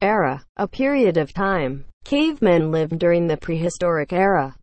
Era, a period of time. Cavemen lived during the prehistoric era.